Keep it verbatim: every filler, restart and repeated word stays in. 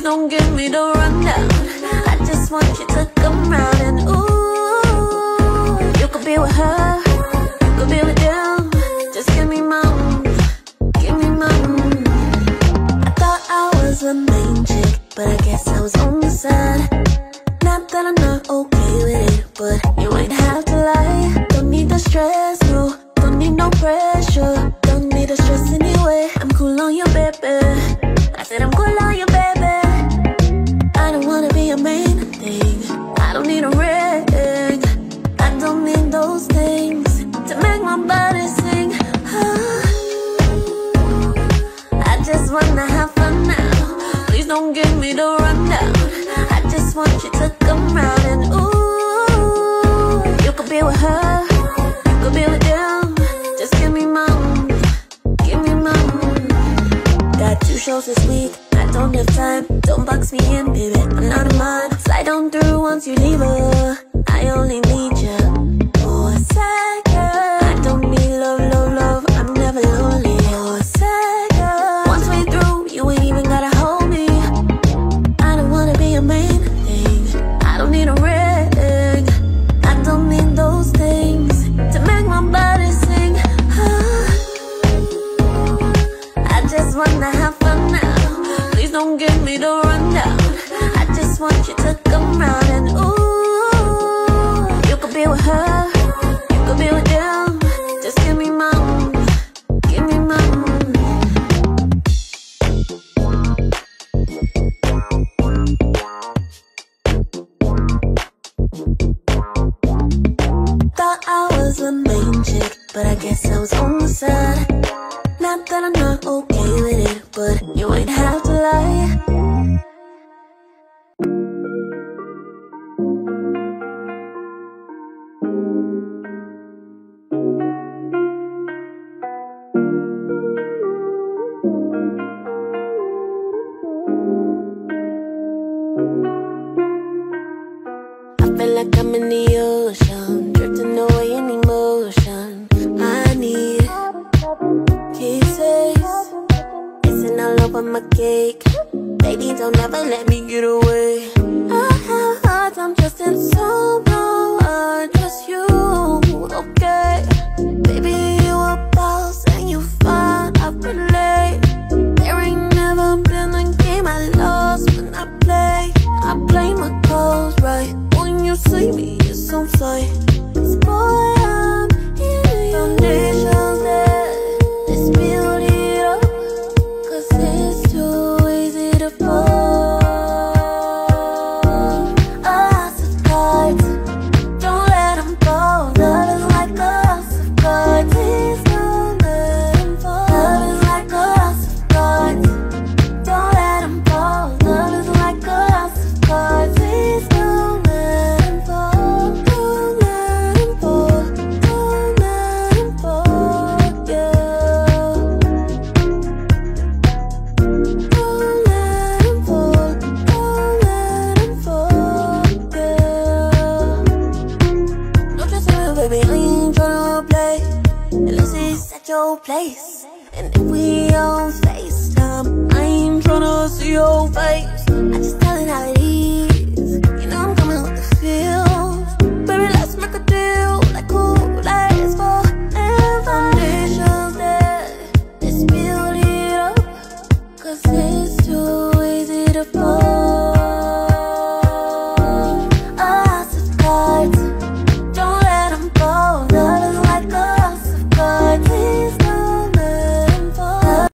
don't give me the rundown. I just want you to come round and ooh, you could be with her, you could be with them. Just give me mom, give me mom. I thought I was a main chick, but I guess I was on the side. Not that I'm not okay with it, but you ain't have to lie. Don't need the stress, no, don't need no pressure. Don't need the stress anyway. I'm cool on you, baby. I said I'm cool on you, baby. I don't wanna be a main thing. I don't need a ring. I don't need those things to make my body sing. I just wanna have fun now. Please don't give me the rundown. I just want you to come round and ooh, you could be with her, you could be with them. Just give me mom, give me mom. Got two shows this week, I don't have time. Don't box me in, baby, I'm not a mind. Slide on through once you leave her. I only need you for a second. I don't need love, love, love, I'm never lonely. For a second, once we through, you ain't even gotta hold me. I don't wanna be a main thing. I don't need a ring. I don't need those things to make my body sing. I just wanna have fun now. Please don't give me the rundown. I just want you to come round and ooh, you could be with her, you could be with them. Just give me mom, give me mom. Thought I was a main chick, but I guess I was on the side. Not that I'm not okay with it, but you ain't have to lie. I feel like I'm in the ocean, drifting away in emotion. I need kisses, kissing all over my cake. Baby, don't ever let me get away. I have a hard time trusting someone, just you, okay? Baby, you a boss and you fine, I relate. There ain't never been a game I lost when I play. I play my cards right. When you see me, it's on sight. Cause boy, I'm in the foundation's there. Let's build it up, cause it's too easy to fall. A house of cards, don't let them fall. Love is like a house of cards, please don't let them fall. Love is like a house of cards, don't let them fall. Love is like a house of cards, please don't let them fall. Don't let them fall, don't let them fall, yeah. Don't let them fall, don't let them fall, yeah. Don't you see me, baby, I ain't tryna play unless it's at your place. And if we on FaceTime, I ain't tryna see your face.